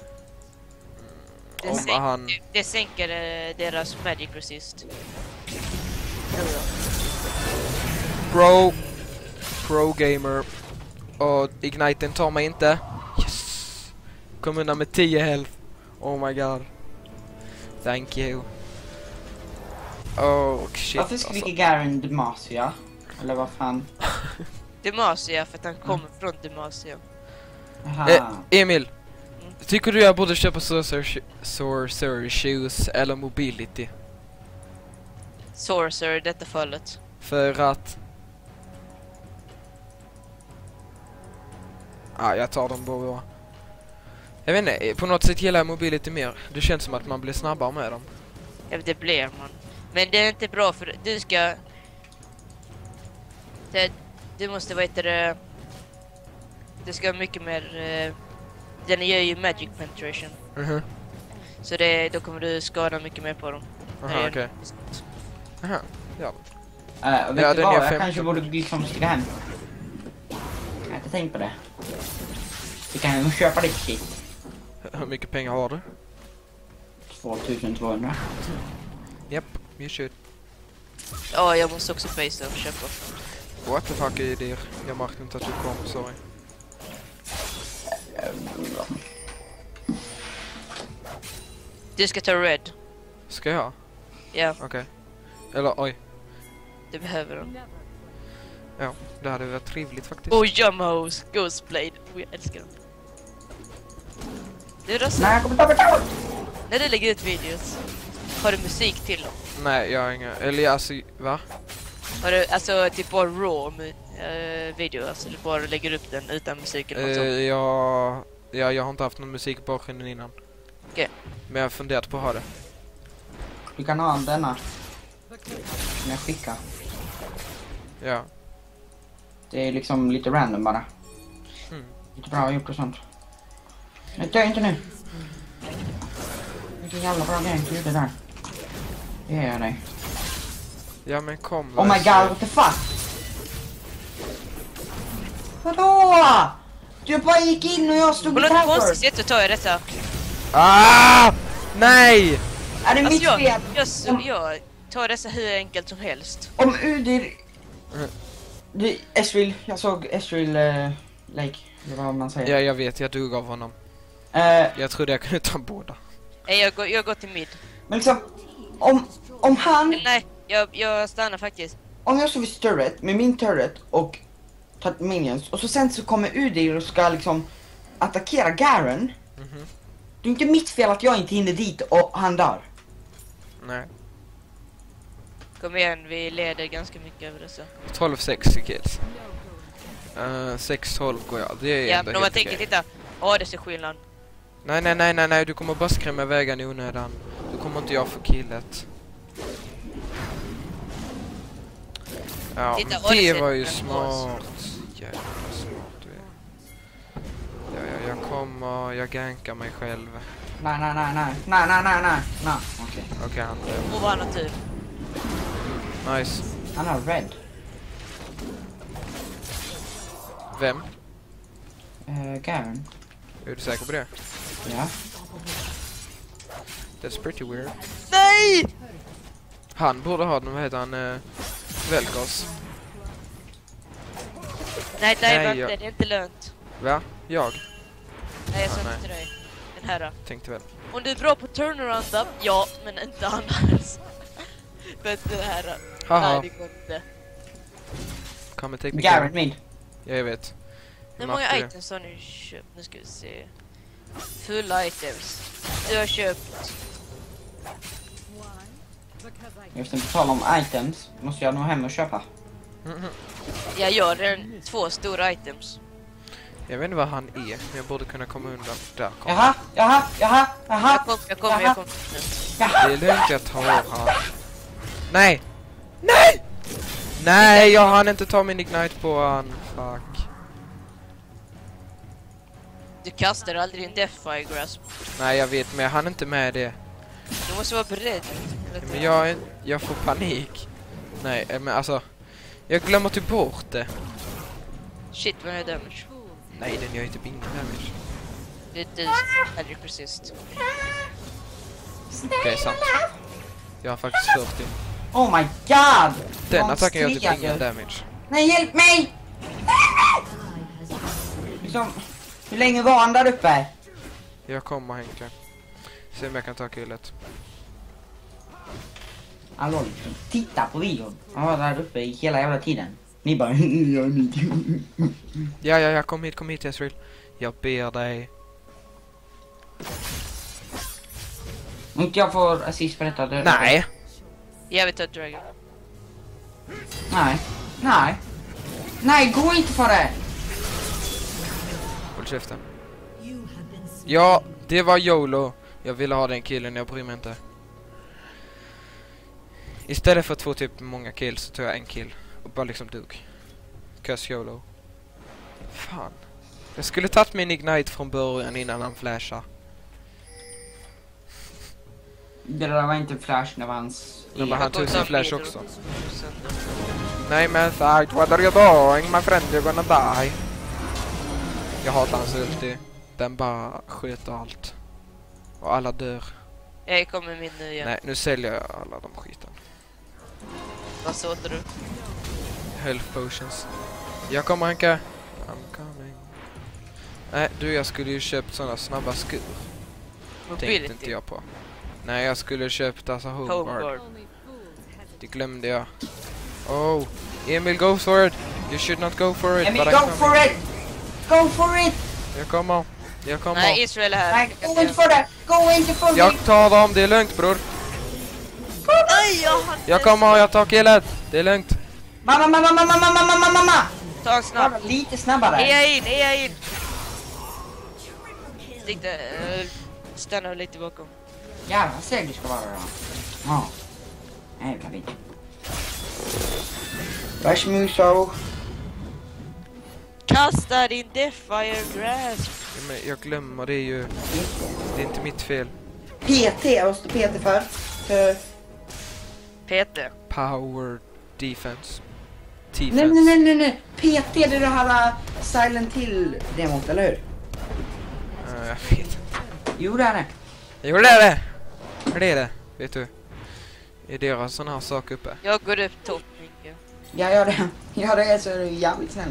[SPEAKER 2] Det,
[SPEAKER 1] Om
[SPEAKER 2] sänk,
[SPEAKER 1] han...
[SPEAKER 2] det sänker eh, deras magic resist.
[SPEAKER 1] Pro. Pro gamer. Och Igniten tar mig inte. Yes. Kom undan med tio health. Oh my god. Thank you. Oh shit.
[SPEAKER 3] Varför skriker Garen Demacia? Eller vad fan?
[SPEAKER 2] Demacia, för att han kommer från Demacia.
[SPEAKER 3] Aha.
[SPEAKER 1] Eh, Emil. Tycker du jag borde köpa Sorcerer, sorcerer Shoes eller Mobility?
[SPEAKER 2] Sorcerer i detta fallet.
[SPEAKER 1] För att... Ja, ah, jag tar dem båda. Jag vet inte, på något sätt gillar jag Mobility mer. Det känns som att man blir snabbare med dem.
[SPEAKER 2] Ja, det blir man. Men det är inte bra för du ska... Det, du måste veta det... Du ska ha mycket mer... Eh, den gör ju magic penetration.
[SPEAKER 1] Mhm.
[SPEAKER 2] Så det, då kommer du skada mycket mer på dem.
[SPEAKER 1] Aha,
[SPEAKER 2] Nej,
[SPEAKER 1] okej. Aha, ja.
[SPEAKER 3] Uh, och vet
[SPEAKER 1] Ja,
[SPEAKER 3] du
[SPEAKER 1] den
[SPEAKER 3] vad?
[SPEAKER 1] är
[SPEAKER 3] Jag
[SPEAKER 1] femton.
[SPEAKER 3] kanske borde liksom sticka hem. Jag har inte tänkt på det. Vi kan nog köpa lite shit.
[SPEAKER 1] Hur mycket pengar har du?
[SPEAKER 3] tvåtusen tvåhundra.
[SPEAKER 1] Japp, you should.
[SPEAKER 2] Ja, jag måste också pacea och köpa.
[SPEAKER 1] What the fuck är det? Jag märkte inte att du kom, sorry.
[SPEAKER 2] Du ska ta red.
[SPEAKER 1] Ska jag?
[SPEAKER 2] Ja,
[SPEAKER 1] Okej. Okay. Eller, oj.
[SPEAKER 2] du behöver den.
[SPEAKER 1] Ja, det hade varit trevligt faktiskt.
[SPEAKER 2] Och Yumho's Ghostblade. Oh, jag älskar den. Du röstar.
[SPEAKER 3] Nej, jag kommer ta betalt!
[SPEAKER 2] När du lägger ut videos, har du musik till dem?
[SPEAKER 1] Nej, jag har inga... Eller alltså, va?
[SPEAKER 2] Har du, alltså typ bara raw uh, video, alltså du bara lägger upp den utan musik eller något
[SPEAKER 1] Uh,
[SPEAKER 2] sånt?
[SPEAKER 1] jag... Ja, jag har inte haft någon musik i bakgrunden innan.
[SPEAKER 2] Okej.
[SPEAKER 1] Men jag har funderat på att ha det.
[SPEAKER 3] Du kan ha denna. Som jag skickar.
[SPEAKER 1] Ja.
[SPEAKER 3] Det är liksom lite random bara.
[SPEAKER 1] Mm.
[SPEAKER 3] Lite bra gjort och sånt. Nej, dö inte nu. Vilken jävla bra grej du gjorde där. Det är jag dig.
[SPEAKER 1] Ja, men kom.
[SPEAKER 3] Oh my
[SPEAKER 1] läs.
[SPEAKER 3] god, what the fuck? Vadå? Du bara gick in och jag stod
[SPEAKER 2] På
[SPEAKER 3] i
[SPEAKER 2] något
[SPEAKER 3] tower.
[SPEAKER 2] konstigt sätt så tar jag detta.
[SPEAKER 1] Ah! Nej!
[SPEAKER 3] Är det
[SPEAKER 2] Alltså
[SPEAKER 3] mitt
[SPEAKER 2] jag,
[SPEAKER 3] fel?
[SPEAKER 2] jag, jag, jag tar dessa hur enkelt som helst.
[SPEAKER 3] Om Udir...
[SPEAKER 1] Mm.
[SPEAKER 3] Du, Ezreal, jag såg Ezreal uh, Lake, det var vad man säger.
[SPEAKER 1] Ja, jag vet. Jag dog av honom.
[SPEAKER 3] Eh,
[SPEAKER 1] Jag trodde jag kunde ta båda.
[SPEAKER 2] Nej, jag, går, jag går till mid.
[SPEAKER 3] men liksom, om, om han...
[SPEAKER 2] Nej, jag, jag stannar faktiskt.
[SPEAKER 3] Om jag står vid turret med min turret och tar minions och så sen så kommer Udir och ska liksom attackera Garen.
[SPEAKER 1] Mhm.
[SPEAKER 3] Det är inte mitt fel att jag inte hinner dit och han dör.
[SPEAKER 1] Nej.
[SPEAKER 2] Kom igen, vi leder ganska mycket över dessa.
[SPEAKER 1] tolv sex kills. Uh, sex tolv går jag. Det är
[SPEAKER 2] Ja,
[SPEAKER 1] ändå
[SPEAKER 2] men om man
[SPEAKER 1] helt
[SPEAKER 2] tänker,
[SPEAKER 1] okej.
[SPEAKER 2] titta. Åh, det ser skillnad.
[SPEAKER 1] Nej, nej, nej, nej, nej. Du kommer bara skrämma vägen i onödan. Du kommer inte jag få killet. Ja,
[SPEAKER 2] Titta,
[SPEAKER 1] men
[SPEAKER 2] och det
[SPEAKER 1] det
[SPEAKER 2] ser
[SPEAKER 1] var ju
[SPEAKER 2] en
[SPEAKER 1] smart. Jävla smart du är. Ja, ja, jag kommer, jag gankar mig själv.
[SPEAKER 3] Nej, nej, nej, nej, nej, nej, nej, nej, nej, okej.
[SPEAKER 1] Okej, han dör.
[SPEAKER 2] Och vad annat tur.
[SPEAKER 1] Nice.
[SPEAKER 3] Han har red.
[SPEAKER 1] Vem?
[SPEAKER 3] Uh, Garen.
[SPEAKER 1] Är du säker på det?
[SPEAKER 3] Ja.
[SPEAKER 1] That's pretty weird.
[SPEAKER 2] Nej!
[SPEAKER 1] Han borde ha den, vad heter han? Uh, Velkos.
[SPEAKER 2] Nej,
[SPEAKER 1] Nej,
[SPEAKER 2] nej, vänta,
[SPEAKER 1] jag-
[SPEAKER 2] det är inte lönt.
[SPEAKER 1] Va? Jag?
[SPEAKER 2] Nej, jag sa
[SPEAKER 1] Ah,
[SPEAKER 2] inte
[SPEAKER 1] nej.
[SPEAKER 2] till dig. Den här då.
[SPEAKER 1] Tänkte väl.
[SPEAKER 2] Om du är bra på turnaround up, ja, men inte annars. Men det här då.
[SPEAKER 1] Haha.
[SPEAKER 2] Nej, det går inte.
[SPEAKER 1] Come and take me
[SPEAKER 3] Garen
[SPEAKER 1] down.
[SPEAKER 3] mid.
[SPEAKER 1] Ja, jag vet.
[SPEAKER 2] Hur
[SPEAKER 1] Jag
[SPEAKER 2] många
[SPEAKER 1] märkte det.
[SPEAKER 2] items har ni köpt? Nu ska vi se. Full items. Du har köpt...
[SPEAKER 3] Just det, på tal om items måste jag nog hem och köpa.
[SPEAKER 1] Mhm.
[SPEAKER 2] Jag gör en, två stora items.
[SPEAKER 1] Jag vet inte vad han är, men jag borde kunna komma undan. Där kom
[SPEAKER 3] Jaha, jaha, jaha, jaha.
[SPEAKER 2] Jag kommer, jag kommer, jag kommer.
[SPEAKER 1] Det är lugnt, jag tar han. Nej! Nej! Nej, jag hann inte ta min ignite på han. Fuck.
[SPEAKER 2] Du kastar aldrig en Deathfire Grasp.
[SPEAKER 1] Nej, jag vet, men jag hann inte med det.
[SPEAKER 2] Du måste vara beredd.
[SPEAKER 1] Men jag, är- jag får panik. Nej, eh, men alltså... Jag glömmer typ bort det.
[SPEAKER 2] Shit, vad är damage?
[SPEAKER 1] Nej, den gör ju typ ingen damage.
[SPEAKER 2] Det är du Magic Resist.
[SPEAKER 1] Okej, okay, sant. Jag har faktiskt fyrtio.
[SPEAKER 3] Oh my god!
[SPEAKER 1] Den
[SPEAKER 3] Vad
[SPEAKER 1] attacken gör typ
[SPEAKER 3] skriker
[SPEAKER 1] ingen
[SPEAKER 3] du?
[SPEAKER 1] damage.
[SPEAKER 3] Nej, hjälp mig! Liksom, hur länge var han där uppe?
[SPEAKER 1] Jag kommer, Henke. Se om jag kan ta killet.
[SPEAKER 3] Hallå, liksom, titta på videon. Han var där uppe i hela jävla tiden. Ni bara, jag är mitt.
[SPEAKER 1] Ja, ja, ja, kom hit, kom hit, Ezreal. Jag ber dig.
[SPEAKER 3] Om inte jag får assist på detta. Det,
[SPEAKER 1] Nej!
[SPEAKER 2] Jag vill ta Dragon.
[SPEAKER 3] Nej. Nej. Nej, gå inte för det.
[SPEAKER 1] Håll käften. Ja, det var YOLO. Jag ville ha den killen, jag bryr mig inte. Istället för att få typ många kills så tog jag en kill. Och bara liksom dog. Cause YOLO. Fan. Jag skulle tagit min ignite från början innan han flashar.
[SPEAKER 3] Det där var inte flash, det var hans...
[SPEAKER 1] Men han
[SPEAKER 2] Jag
[SPEAKER 1] tog
[SPEAKER 2] går
[SPEAKER 1] sin
[SPEAKER 2] ta
[SPEAKER 1] flash
[SPEAKER 2] Peter
[SPEAKER 1] också.
[SPEAKER 2] och-
[SPEAKER 1] Nej men sagt, what are you doing? My friend, you're gonna die. Jag hatar hans ulti. Den bara skjuter allt. Och alla dör.
[SPEAKER 2] Jag kommer min nu igen.
[SPEAKER 1] Nej, nu säljer jag alla de skiten.
[SPEAKER 2] Vad såter du?
[SPEAKER 1] Health potions. Jag kommer, Anka. I'm coming. Nej, du, jag skulle ju köpt såna snabba skur. Tänkte inte
[SPEAKER 2] Mobility.
[SPEAKER 1] jag på. Nej, jag skulle köpt alltså homeguard.
[SPEAKER 2] Homeguard.
[SPEAKER 1] Det glömde jag. Oh, Emil, go for it. You should not go for it.
[SPEAKER 3] Emil,
[SPEAKER 1] but
[SPEAKER 3] go
[SPEAKER 1] I'm
[SPEAKER 3] for
[SPEAKER 1] coming.
[SPEAKER 3] it! Go for it!
[SPEAKER 1] Jag kommer. Jag kommer.
[SPEAKER 2] Nej, Israel är här.
[SPEAKER 3] Nej, gå inte för det! Gå inte för det!
[SPEAKER 1] Jag tar dem, det är lugnt, bror.
[SPEAKER 2] Nej, jag hade...
[SPEAKER 1] Jag kommer, jag tar killet. Det är lugnt.
[SPEAKER 3] Mamma, mamma, mamma, mamma, mamma, mamma!
[SPEAKER 2] Ta en snabb.
[SPEAKER 3] Bara lite snabbare.
[SPEAKER 2] Är jag in, är jag in? Stick där. Uh, stanna lite bakom.
[SPEAKER 3] Jävla seg du ska vara då. Ja. Jävla vitt. Varsmuso.
[SPEAKER 2] Kasta din Deathfire Grasp.
[SPEAKER 1] Ja, men jag glömmer, det är ju... Det är inte mitt fel.
[SPEAKER 3] P T, vad står P T för? För...
[SPEAKER 2] Peter.
[SPEAKER 1] Power defense.
[SPEAKER 3] Nej,
[SPEAKER 1] Defense.
[SPEAKER 3] nej, nej, nej, nej. P T, det är det här uh, Silent Hill-demot, eller hur?
[SPEAKER 1] Uh, jag vet inte.
[SPEAKER 3] Jo, det är det.
[SPEAKER 1] Jo, det är det. Det är det. Vet du. Är deras sån här sak uppe?
[SPEAKER 2] Jag går upp topp, Micke.
[SPEAKER 3] Jag gör det. Gör det så är du jävligt snäll.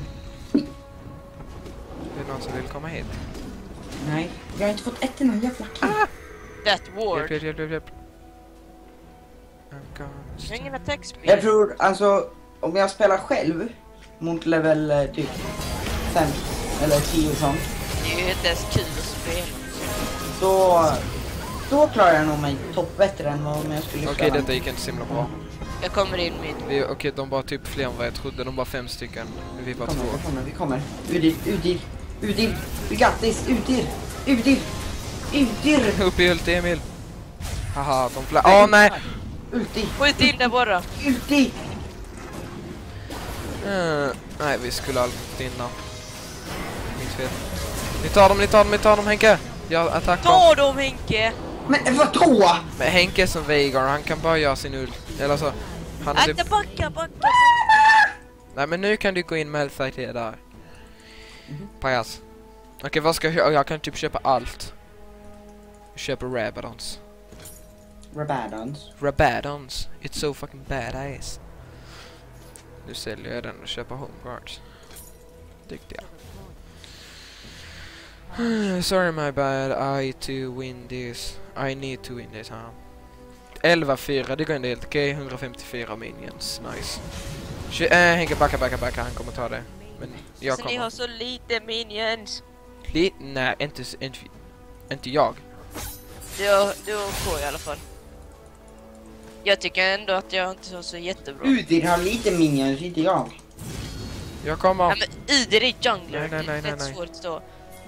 [SPEAKER 1] Det är någon som vill komma hit.
[SPEAKER 3] Nej, jag har inte fått ett enda jävla kill.
[SPEAKER 2] That
[SPEAKER 1] Hjälp,
[SPEAKER 2] ward.
[SPEAKER 1] hjälp, hjälp, hjälp, hjälp. I'm gonna
[SPEAKER 2] Jag har ingen attack speed.
[SPEAKER 3] Jag tror, alltså, om jag spelar själv mot level eh, typ fem eller tio och sånt,
[SPEAKER 2] Det är ju inte ens kul att spela.
[SPEAKER 3] så då klarar jag nog mig topp bättre än vad om jag skulle
[SPEAKER 1] Okej,
[SPEAKER 3] spela.
[SPEAKER 1] detta gick inte så himla bra.
[SPEAKER 2] Jag kommer in med.
[SPEAKER 1] Vi, okej, de var typ fler än vad jag trodde. De var fem stycken. Vi var
[SPEAKER 3] Vi kommer,
[SPEAKER 1] två.
[SPEAKER 3] vi kommer, vi kommer. Udir, Udir, Udir, we got this, Udir, Udir, Udir.
[SPEAKER 1] Upp i ulti, Emil. Haha, de flä... Åh, nej!
[SPEAKER 3] Ulti,
[SPEAKER 2] Skjut in där bara.
[SPEAKER 3] Ulti.
[SPEAKER 1] Uh, nej, vi skulle aldrig fått innan. Mitt fel. Ni tar dem, ni tar dem, ni tar dem, Henke! Jag attackar.
[SPEAKER 2] Ta dem, Henke!
[SPEAKER 3] Men vadå?
[SPEAKER 1] Men Henke är som Veigar, han kan bara göra sin ult. Eller så, han är typ...
[SPEAKER 2] Akta, backa, backa!
[SPEAKER 1] Nej, men nu kan du gå in med L-fight där. Pajas. Okej, vad ska jag köpa? Jag kan typ köpa allt. Jag köper Rabadons.
[SPEAKER 3] Rabadons.
[SPEAKER 1] Rabadons. It's so fucking badass. Nu säljer jag den och köper homeguards. Duktiga. Sorry my bad, I to win this. I need to win this, huh? elva fyra, det går inte helt okej. hundrafemtiofyra minions, nice. Tj äh, Henke, backa, backa, backa, han kommer ta det. Men jag
[SPEAKER 2] Så ni
[SPEAKER 1] kommer.
[SPEAKER 2] har så lite minions.
[SPEAKER 1] Li nej, inte, inte, inte jag.
[SPEAKER 2] Du har, du har K i alla fall. Jag tycker ändå att jag inte var så jättebra.
[SPEAKER 3] Udir har lite minions, inte jag.
[SPEAKER 1] Jag kommer.
[SPEAKER 2] Ja, men Udir är jungler.
[SPEAKER 1] Nej, nej, nej,
[SPEAKER 2] det är
[SPEAKER 1] nej, nej.
[SPEAKER 2] svårt då.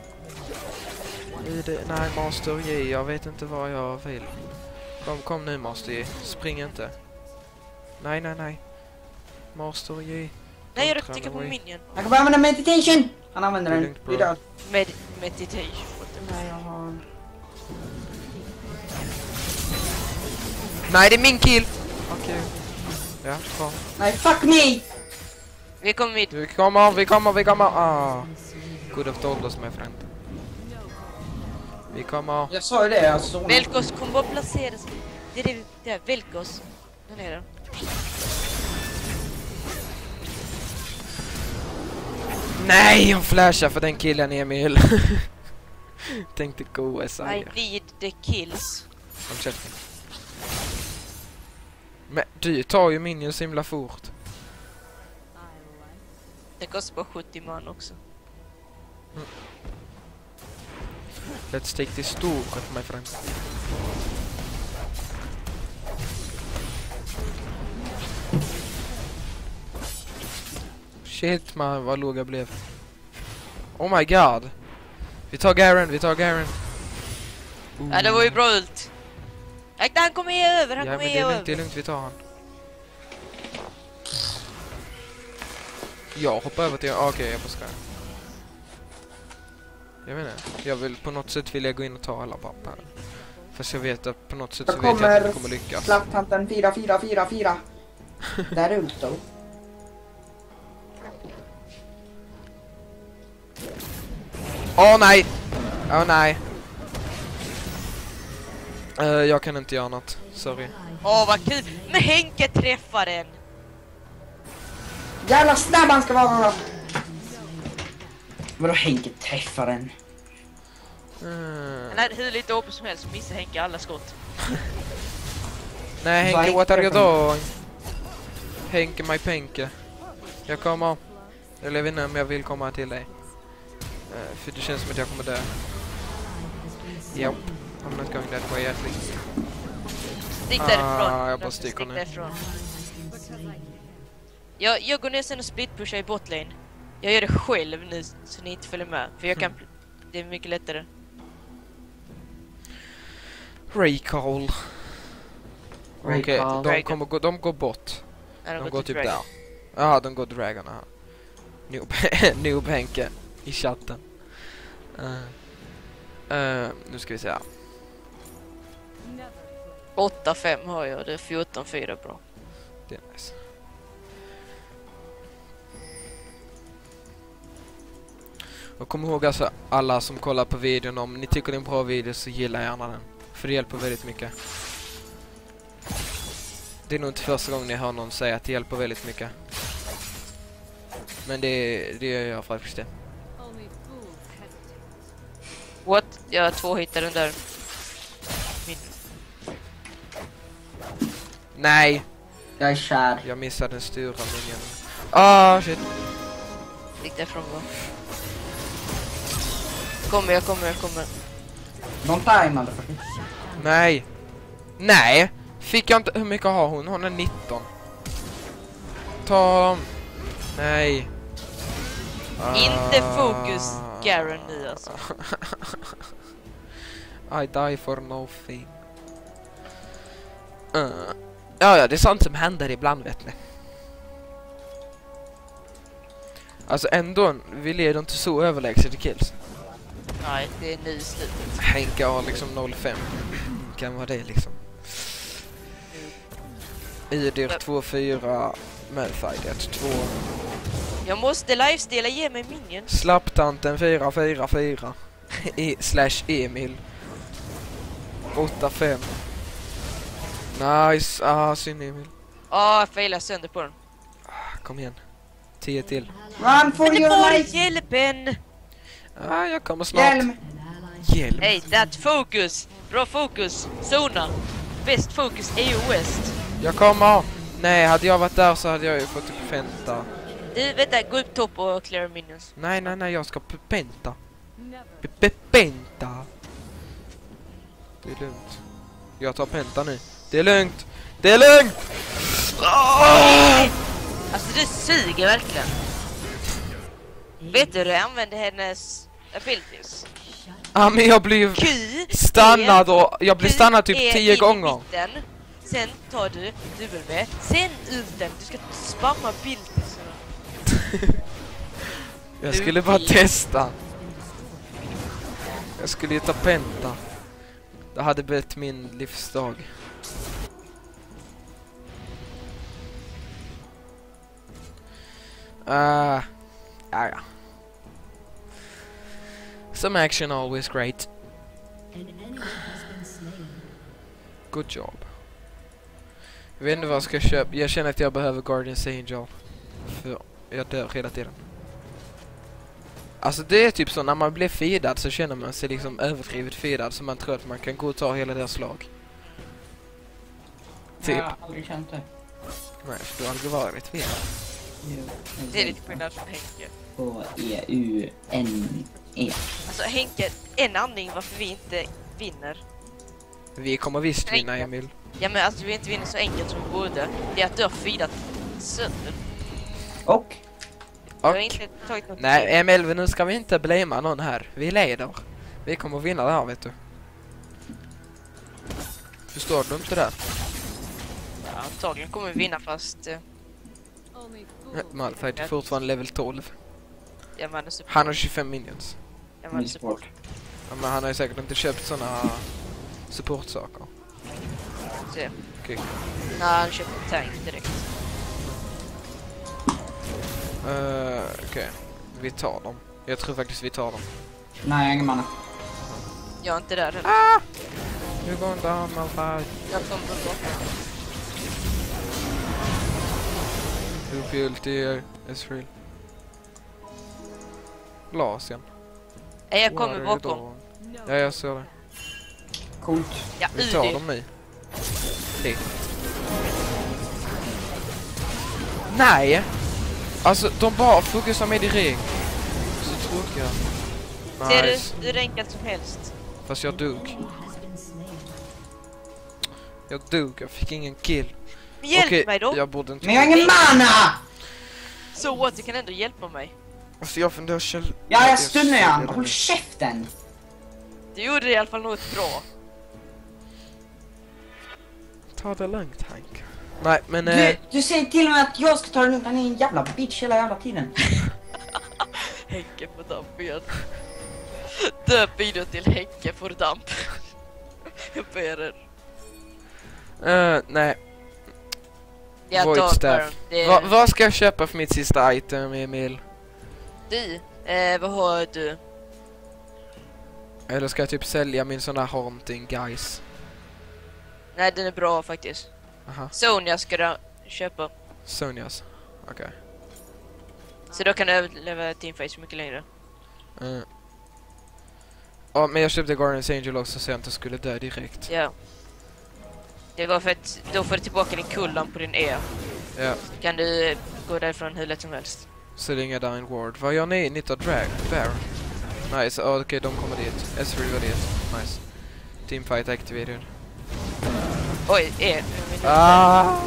[SPEAKER 1] I det, nej, Master J. Jag vet inte vad jag vill. Kom, kom nu, Master J. Spring inte. Nej, nej, nej. Master J.
[SPEAKER 2] Nej, jag
[SPEAKER 1] Don't
[SPEAKER 2] trycker
[SPEAKER 1] run
[SPEAKER 2] på
[SPEAKER 1] away.
[SPEAKER 2] minion.
[SPEAKER 3] Jag kan bara använda meditation. Han använder
[SPEAKER 1] Det är
[SPEAKER 3] den.
[SPEAKER 1] lugnt, bro.
[SPEAKER 3] Vi dör.
[SPEAKER 2] Med meditation.
[SPEAKER 3] Nej, jag har...
[SPEAKER 1] Nej, det är min kill! Okej. Ja, bra.
[SPEAKER 3] Nej, fuck me!
[SPEAKER 2] Vi kommer vid.
[SPEAKER 1] Vi kommer, vi kommer, vi kommer. Ah. Good have told us, my friend. Vi kommer.
[SPEAKER 3] Jag sa ju det, alltså.
[SPEAKER 2] Velkos kommer bara placera sig. Det är det, det är Velkos. Där nere.
[SPEAKER 1] Nej, jag flashar för den killen, Emil. Tänkte gå S
[SPEAKER 2] I
[SPEAKER 1] I.
[SPEAKER 2] need the kills.
[SPEAKER 1] Håll käften. Men du tar ju minion så himla fort.
[SPEAKER 2] Det kostar bara sjuttio man också.
[SPEAKER 1] Let's take this door, my friend. Shit man, vad låg jag blev. Oh my god. Vi tar Garen, vi tar Garen. Ooh.
[SPEAKER 2] Ja, det var ju bra ult. Nej, han kommer ge över, han
[SPEAKER 1] Ja, men
[SPEAKER 2] kommer
[SPEAKER 1] det
[SPEAKER 2] ge
[SPEAKER 1] är
[SPEAKER 2] över.
[SPEAKER 1] lugnt, det är lugnt, vi tar han. Jag hoppar över till... Okej, okay, jag får skoja. Jag vet inte. Jag vill på något sätt vilja gå in och ta alla papper. Fast jag vet att på något sätt så
[SPEAKER 3] Jag
[SPEAKER 1] vet jag att det
[SPEAKER 3] kommer
[SPEAKER 1] kommer lyckas.
[SPEAKER 3] Slapptanten fyra fyra fyra fyra. Där är ult då.
[SPEAKER 1] Åh oh, nej! Åh oh, nej! Uh, jag kan inte göra något. Sorry.
[SPEAKER 2] Åh, vad kul. Men Henke träffar den.
[SPEAKER 3] Jävla snabb han ska vara då. Vadå Henke träffar den?
[SPEAKER 1] Mm.
[SPEAKER 2] Han hade hur lite open som helst så missar Henke alla skott.
[SPEAKER 1] Nej, Henke,
[SPEAKER 3] Vad
[SPEAKER 1] what are you
[SPEAKER 3] Henke
[SPEAKER 1] doing? Henke, my penke. Jag kommer. Eller jag vet inte om jag vill komma till dig. Uh, för det känns som att jag kommer dö. Japp. I'm not going that way at least.
[SPEAKER 2] Stick
[SPEAKER 1] Ah,
[SPEAKER 2] därifrån.
[SPEAKER 1] jag bara
[SPEAKER 2] Stick
[SPEAKER 1] sticker nu.
[SPEAKER 2] därifrån. Jag, jag går ner sen och split-pushar i botlane. Jag gör det själv nu så ni inte följer med. För jag kan...
[SPEAKER 1] Mm.
[SPEAKER 2] Det är mycket lättare.
[SPEAKER 1] Recall. Okej, okay,
[SPEAKER 3] Recall.
[SPEAKER 1] de kommer gå, de går bort.
[SPEAKER 2] Ja,
[SPEAKER 1] De
[SPEAKER 2] går
[SPEAKER 1] går
[SPEAKER 2] till
[SPEAKER 1] typ
[SPEAKER 2] Dragon.
[SPEAKER 1] där. Ja, de går Dragon här. Noob, Noob Henke i chatten. Uh, uh, nu ska vi se här.
[SPEAKER 2] åtta fem har jag, det är fjorton fyra bra.
[SPEAKER 1] Det är nice. Och kom ihåg alltså alla som kollar på videon, om ni tycker det är en bra video så gilla gärna den. För det hjälper väldigt mycket. Det är nog inte första gången jag hör någon säga att det hjälper väldigt mycket. Men det, det gör jag faktiskt det.
[SPEAKER 2] What? Jag har två hittar den där. Min.
[SPEAKER 1] Nej!
[SPEAKER 3] Jag är kär.
[SPEAKER 1] Jag missade den stora minion. Ah, shit.
[SPEAKER 2] Stick därifrån va? Kommer, jag kommer, jag kommer.
[SPEAKER 3] Don't die motherfucker.
[SPEAKER 1] Nej! Nej! Fick jag inte... Hur mycket har hon? Hon är nitton. Ta dem. Nej.
[SPEAKER 2] Inte
[SPEAKER 1] Ah.
[SPEAKER 2] fokus Garen nu alltså.
[SPEAKER 1] I die for nothing. Uh. Ja, ja, det är sånt som händer ibland, vet ni. Alltså ändå, vi leder inte så överlägset i kills.
[SPEAKER 2] Nej, det är nu i slutet.
[SPEAKER 1] Henke har liksom noll fem. Kan vara det liksom. Idir två fyra. Malphite ett två.
[SPEAKER 2] Jag måste livestela, ge mig minion.
[SPEAKER 1] Slapptanten fyra fyra fyra. E slash Emil. åtta fem. Nice. Ah, synd Emil.
[SPEAKER 2] Ah, jag failade sönder på den.
[SPEAKER 1] Ah, kom igen. tio till.
[SPEAKER 3] Run for
[SPEAKER 2] Men det
[SPEAKER 3] your
[SPEAKER 2] var
[SPEAKER 3] life!
[SPEAKER 2] hjälpen!
[SPEAKER 1] Ah, jag kommer snart.
[SPEAKER 3] Hjälm!
[SPEAKER 1] Hjälm.
[SPEAKER 2] Hey, that focus! Bra fokus! Zona! Bäst fokus E U West.
[SPEAKER 1] Jag kommer. Nej, hade jag varit där så hade jag ju fått typ penta.
[SPEAKER 2] Du, vänta, gå upp topp och clear minions.
[SPEAKER 1] Nej, nej, nej, jag ska p- penta. P- p- Penta. Det är lugnt. Jag tar penta nu. Det är lugnt. Det är lugnt! Oh!
[SPEAKER 2] Alltså det suger verkligen. Vet du hur jag använde hennes abilities?
[SPEAKER 1] Ja, men jag blev
[SPEAKER 2] Q
[SPEAKER 1] stannad och jag blev
[SPEAKER 2] Q
[SPEAKER 1] stannad typ
[SPEAKER 2] är
[SPEAKER 1] tio
[SPEAKER 2] in i
[SPEAKER 1] gånger.
[SPEAKER 2] mitten. Sen tar du W, sen ulten. Du ska spamma abilities.
[SPEAKER 1] Jag skulle bara testa. Jag skulle ju ta penta. Det hade blivit min livsdag. Uh, ja, ja. Some action always great. Good job. Jag vet inte vad jag ska köpa. Jag känner att jag behöver Guardians Angel. För jag dör hela tiden. Alltså det är typ så när man blir feedad så känner man sig liksom överdrivet feedad så man tror att man kan gå och ta hela deras slag. Typ.
[SPEAKER 3] Jag har aldrig känt det.
[SPEAKER 1] Nej, för du har aldrig varit feedad.
[SPEAKER 2] Det är lite skillnad från Henke.
[SPEAKER 3] På E U N E.
[SPEAKER 2] Alltså Henke, en anledning varför vi inte vinner.
[SPEAKER 1] Vi kommer visst vinna, Emil.
[SPEAKER 2] Ja men alltså vi inte vinner så enkelt som vi borde. Det är att du har feedat sönder.
[SPEAKER 3] Och?
[SPEAKER 2] Jag har
[SPEAKER 1] Och,
[SPEAKER 2] inte tagit något
[SPEAKER 1] nej
[SPEAKER 2] till.
[SPEAKER 1] Emil, nu ska vi inte blamea någon här. Vi leder. Vi kommer vinna det här, vet du. Förstår du inte det?
[SPEAKER 2] Ja, antagligen kommer vi vinna fast... Eh,
[SPEAKER 1] Malphite är fortfarande level tolv.
[SPEAKER 2] jag vann support.
[SPEAKER 1] Han har tjugofem minions.
[SPEAKER 2] Jag vann support.
[SPEAKER 1] Ja, men han har ju säkert inte köpt såna supportsaker.
[SPEAKER 2] Se.
[SPEAKER 1] Okej.
[SPEAKER 2] Nej, han köpte tank direkt.
[SPEAKER 1] Uh, Okej. Okay. Vi tar dem. Jag tror faktiskt vi tar dem.
[SPEAKER 3] Nej, jag har ingen mana.
[SPEAKER 2] Jag är inte där heller.
[SPEAKER 1] Ah! Nu går inte han, Malphite.
[SPEAKER 2] Jag kommer bort.
[SPEAKER 1] Upp i ulti, Ezreal. Lasien.
[SPEAKER 2] Nej, jag kommer bakom.
[SPEAKER 1] Ja, jag ser det.
[SPEAKER 3] Coolt.
[SPEAKER 2] Ja,
[SPEAKER 1] Vi tar
[SPEAKER 2] U D.
[SPEAKER 1] dem i. Det. Nej! Alltså, de bara fokuserar med direkt. Så tråkiga.
[SPEAKER 2] Ser du
[SPEAKER 1] Nice.
[SPEAKER 2] hur enkelt som helst?
[SPEAKER 1] Fast jag dog. Jag dog, jag fick ingen kill.
[SPEAKER 2] Men hjälp
[SPEAKER 1] Okej,
[SPEAKER 2] mig då!
[SPEAKER 1] jag borde inte...
[SPEAKER 3] Men jag har ingen mana!
[SPEAKER 2] Så what, du kan ändå hjälpa mig.
[SPEAKER 1] Alltså jag funderar själv...
[SPEAKER 3] Ja, jag stunnar jag. Håll käften!
[SPEAKER 2] Du gjorde i alla fall något bra.
[SPEAKER 1] Ta det lugnt, Hank. Nej, men...
[SPEAKER 3] Du,
[SPEAKER 1] Eh,
[SPEAKER 3] du säger till och med att jag ska ta det lugnt. Han är en jävla bitch hela jävla tiden.
[SPEAKER 2] Henke på damp igen. Döp video till Henke på damp. Jag ber er.
[SPEAKER 1] eh, nej.
[SPEAKER 2] Jag
[SPEAKER 1] Void
[SPEAKER 2] tar
[SPEAKER 1] staff.
[SPEAKER 2] Baron. Det är...
[SPEAKER 1] Va, vad ska jag köpa för mitt sista item, Emil?
[SPEAKER 2] Du, eh, vad har du?
[SPEAKER 1] Eller ska jag typ sälja min sån där haunting, guys?
[SPEAKER 2] Nej, den är bra faktiskt.
[SPEAKER 1] Aha,
[SPEAKER 2] Sonja ska du köpa.
[SPEAKER 1] Sonjas. Okej. Okay.
[SPEAKER 2] Så då kan du överleva teamfights mycket längre.
[SPEAKER 1] Uh. Ja, men jag köpte Guardians Angel också så jag inte skulle dö direkt.
[SPEAKER 2] Ja. Det var för att då får du tillbaka din cooldown på din E.
[SPEAKER 1] Ja,
[SPEAKER 2] Kan du gå därifrån hur lätt som helst.
[SPEAKER 1] så länge där en ward. Vad gör ni? Ni tar drag? Baron? Nice, oh, okej, okay, de kommer dit. Ezreal var dit. Nice. Teamfight activated.
[SPEAKER 2] Oj, E.
[SPEAKER 1] Ah!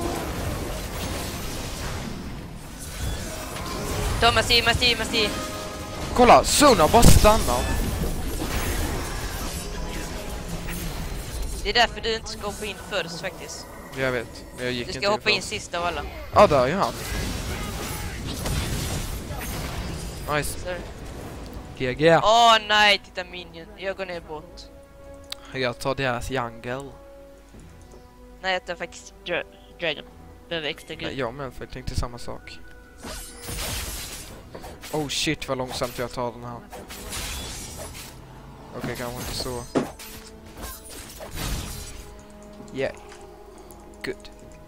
[SPEAKER 2] Thomas, Masti, Masti, Masti.
[SPEAKER 1] Kolla, Sona bara stannar.
[SPEAKER 2] Det är därför du inte ska hoppa in först faktiskt.
[SPEAKER 1] Jag vet, men jag gick
[SPEAKER 2] Du
[SPEAKER 1] inte
[SPEAKER 2] ska hoppa in
[SPEAKER 1] först.
[SPEAKER 2] sist av alla.
[SPEAKER 1] Ja, där är han. Nice.
[SPEAKER 2] Så.
[SPEAKER 1] G G.
[SPEAKER 2] Åh nej, titta minion. Jag går ner bort.
[SPEAKER 1] Jag tar deras jungle.
[SPEAKER 2] Nej, jag tar faktiskt dra Dragon. Behöver extra
[SPEAKER 1] Nej,
[SPEAKER 2] grej.
[SPEAKER 1] jag med, för jag tänkte samma sak. Oh shit, vad långsamt jag tar den här. Okej, okay, kanske inte så. Yeah. Good.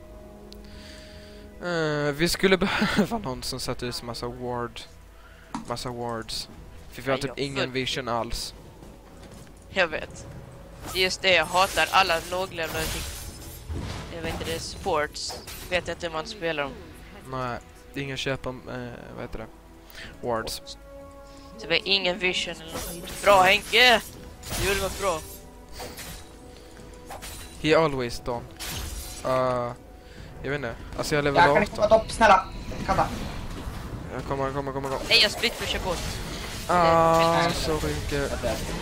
[SPEAKER 1] Uh, vi skulle behöva någon som satt ut massa ward. Massa wards. För vi har
[SPEAKER 2] Nej,
[SPEAKER 1] typ
[SPEAKER 2] jag
[SPEAKER 1] ingen
[SPEAKER 2] för-
[SPEAKER 1] vision alls.
[SPEAKER 2] Jag vet. Det är just det, jag hatar alla låglevlade ting. Jag vet inte, det är sports. Vet inte hur man spelar dem.
[SPEAKER 1] Nej, ingen köper, uh, vad heter det? Wards.
[SPEAKER 2] Så vi har ingen vision eller något. Bra Henke! Du gjorde det bra.
[SPEAKER 1] He always done. Uh, jag vet inte. Alltså jag lever
[SPEAKER 3] Jag kan inte komma
[SPEAKER 1] arton.
[SPEAKER 3] upp, snälla. Katta.
[SPEAKER 1] Jag kommer, kommer, kommer, kommer.
[SPEAKER 2] Nej, jag splitpushar bort.
[SPEAKER 1] Ah, så mycket.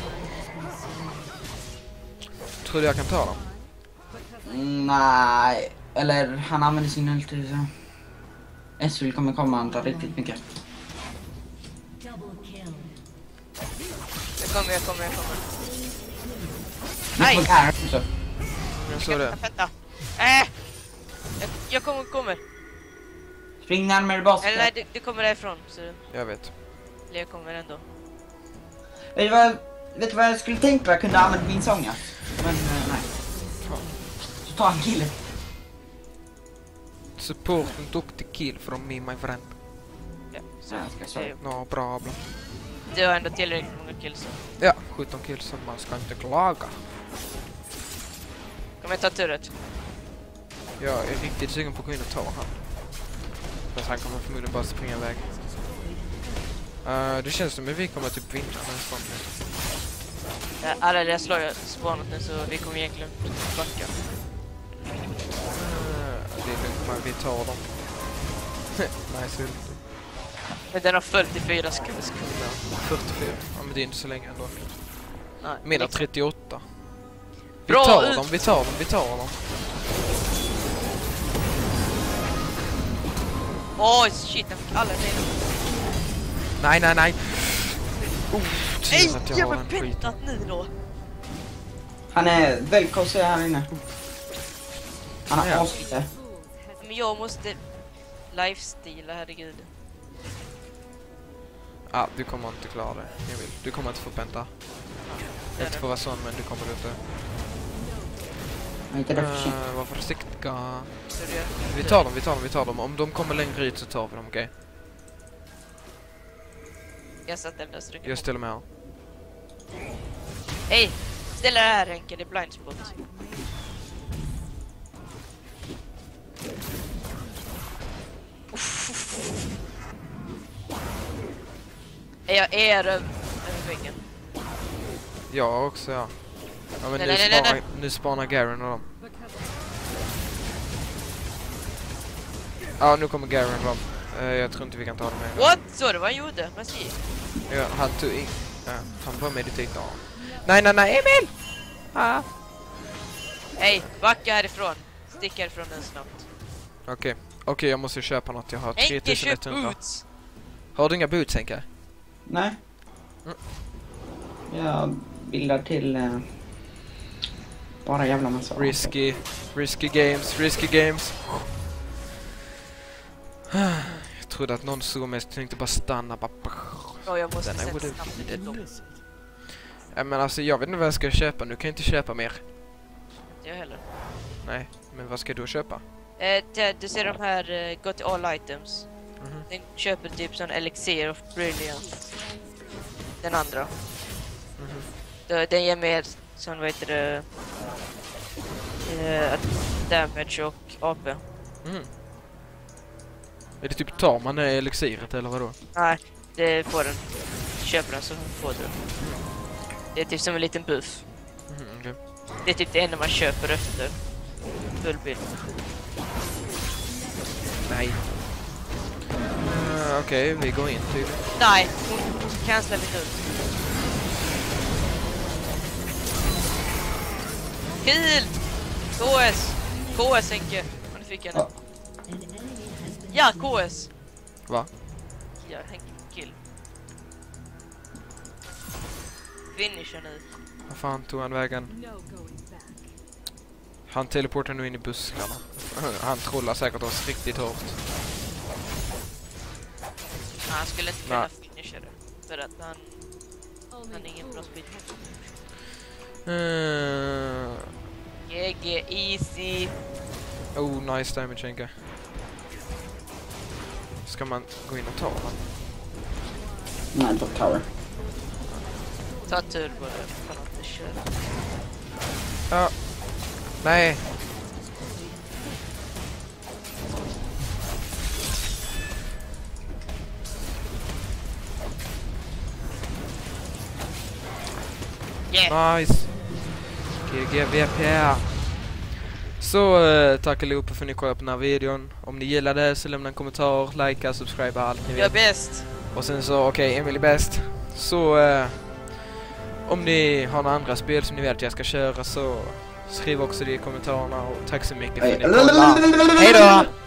[SPEAKER 1] Tror du jag kan ta dem?
[SPEAKER 3] Mm, nej. Eller han använder sin ulti så. S-Will kommer komma antar riktigt mycket.
[SPEAKER 2] Jag kommer, jag kommer, jag kommer.
[SPEAKER 3] Nej!
[SPEAKER 2] Nej!
[SPEAKER 3] Här också.
[SPEAKER 1] Jag såg det.
[SPEAKER 2] Vänta. Äh! Jag, jag kommer, kommer.
[SPEAKER 3] Spring närmare basen.
[SPEAKER 2] Eller nej, du, du kommer därifrån. Så
[SPEAKER 1] Jag vet.
[SPEAKER 2] eller jag kommer ändå.
[SPEAKER 3] Vet du vad, vet du vad jag skulle tänkt på? Jag kunde använda min sånga. Men eh, nej. Så tar han killen.
[SPEAKER 1] Support and duktig kill from me, my friend.
[SPEAKER 2] Ja, så
[SPEAKER 3] Ja,
[SPEAKER 2] ska
[SPEAKER 3] så.
[SPEAKER 2] jag
[SPEAKER 1] Nå, bra, bra.
[SPEAKER 2] Du har ändå tillräckligt många kills.
[SPEAKER 1] Ja, sjutton kills så man ska inte klaga.
[SPEAKER 2] Kommer jag ta turret?
[SPEAKER 1] Jag är riktigt sugen på att gå in och ta han. Men han kommer förmodligen bara springa iväg. Uh, det känns som att vi kommer typ vinna nästan.
[SPEAKER 2] Ja, alla deras slag har spawnat nu så vi kommer egentligen backa.
[SPEAKER 1] Uh, det är lugnt, men vi tar dem. Nice ulti.
[SPEAKER 2] Men den har fyrtiofyra sekunder.
[SPEAKER 1] Ja, fyrtiofyra. Ja, men det är inte så länge ändå.
[SPEAKER 2] Nej,
[SPEAKER 1] Mina
[SPEAKER 2] liksom.
[SPEAKER 1] trettioåtta. Vi
[SPEAKER 2] Bra
[SPEAKER 1] tar
[SPEAKER 2] ut.
[SPEAKER 1] dem, vi tar dem, vi tar dem.
[SPEAKER 2] Åh, shit, jag fick alla dina.
[SPEAKER 1] Nej, nej, nej. Oh,
[SPEAKER 2] Nej,
[SPEAKER 1] tur att jag
[SPEAKER 2] jag
[SPEAKER 1] har
[SPEAKER 2] har
[SPEAKER 1] den skiten.
[SPEAKER 2] pentat nu då.
[SPEAKER 3] Han är välkosig här inne. Han har
[SPEAKER 1] Ja.
[SPEAKER 3] aslite.
[SPEAKER 2] Men jag måste lifestila, herregud.
[SPEAKER 1] Ja, du kommer inte klara det. Jag vill. Du kommer inte få penta.
[SPEAKER 2] Det är
[SPEAKER 1] Inte
[SPEAKER 2] det.
[SPEAKER 1] få vara sån, men du kommer inte.
[SPEAKER 3] Jag är inte där för sent.
[SPEAKER 1] Uh, var försiktiga.
[SPEAKER 2] Så det är-
[SPEAKER 1] Vi tar dem, vi tar dem, vi tar dem. Om de kommer längre ut så tar vi dem, okej?
[SPEAKER 2] Jag satt den där så du kan...
[SPEAKER 1] Jag ställer mig här.
[SPEAKER 2] Hej! Ställ dig här, Henke, det är blind spot. Jag är över, över väggen.
[SPEAKER 1] Jag också, ja. Ja, men
[SPEAKER 2] Nej,
[SPEAKER 1] nu
[SPEAKER 2] nej, nej,
[SPEAKER 1] spanar,
[SPEAKER 2] nej.
[SPEAKER 1] nu spanar Garen och dem. Ja, nu kommer Garen och dem. Uh, jag tror inte vi kan ta dem en gång.
[SPEAKER 2] What? Så det vad han gjorde? Vad säger?
[SPEAKER 1] Ja, han tog in... Ja, han bara meditera. Nej, nej, nej, Emil! Ah.
[SPEAKER 2] Hej, backa härifrån. Stick härifrån nu snabbt.
[SPEAKER 1] Okej, okej, jag måste köpa något. Jag har
[SPEAKER 2] Henke, köp
[SPEAKER 1] tretusen etthundra.
[SPEAKER 2] boots!
[SPEAKER 1] Har du inga boots, Henke?
[SPEAKER 3] Nej.
[SPEAKER 1] Mm.
[SPEAKER 3] Jag bildar till eh, bara jävla massa.
[SPEAKER 1] Risky, risky games, risky games. Jag trodde att någon såg mig, så tänkte bara stanna. Bara...
[SPEAKER 2] Ja, jag måste
[SPEAKER 1] Den är
[SPEAKER 2] sätta
[SPEAKER 1] would
[SPEAKER 2] snabbt
[SPEAKER 1] have
[SPEAKER 2] i dem.
[SPEAKER 1] Ja, men alltså, jag vet inte vad jag ska köpa. Nu kan jag inte köpa mer.
[SPEAKER 2] Inte jag heller.
[SPEAKER 1] Nej, men vad ska du köpa?
[SPEAKER 2] Eh, Ted, du ser de här uh, Go to all items.
[SPEAKER 1] Mhm.
[SPEAKER 2] Den köper typ sån Elixir of Brilliance. Den andra.
[SPEAKER 1] Mhm.
[SPEAKER 2] Då, den ger mer sån, vad heter det, eh, damage och A P.
[SPEAKER 1] Mhm. Är det typ tar man det elixiret eller vadå?
[SPEAKER 2] Nej, det får den. Köper den så får du. Det är typ som en liten buff.
[SPEAKER 1] Mhm, okej.
[SPEAKER 2] Det är typ det enda man köper efter full bild.
[SPEAKER 1] Nej. Uh, Okej, vi går in tydligen.
[SPEAKER 2] Nej, hon cancelar lite ut. Kul! K S! K S, Henke. Och nu fick jag den. Ja, K S!
[SPEAKER 1] Va?
[SPEAKER 2] Ja, Henke, kill. Finisher nu.
[SPEAKER 1] Vad fan tog han vägen? Han teleportar nu in i buskarna. Han trollar säkert oss riktigt hårt.
[SPEAKER 2] Nej, han skulle inte kunna
[SPEAKER 1] Nej.
[SPEAKER 2] finisha det. För att han... Han är ingen bra speed.
[SPEAKER 1] Uh,
[SPEAKER 2] G G, easy.
[SPEAKER 1] oh, nice damage, Henke. Ska man gå in och ta honom?
[SPEAKER 3] Nej, på tower.
[SPEAKER 2] Ta tur på det. Fan att det kör.
[SPEAKER 1] Ja. Nej.
[SPEAKER 2] Yeah!
[SPEAKER 1] Nice. G G V P. Så eh, tack allihopa för att ni kollade på den här videon. Om ni gillade det så lämna en kommentar, likea, subscriba, allt ni
[SPEAKER 2] Jag är
[SPEAKER 1] vet.
[SPEAKER 2] bäst.
[SPEAKER 1] Och sen så, okej, okay, Emil är bäst. Så eh, om ni har några andra spel som ni vill att jag ska köra så skriv också det i kommentarerna. Och tack så mycket för att ni kollade. Hej då!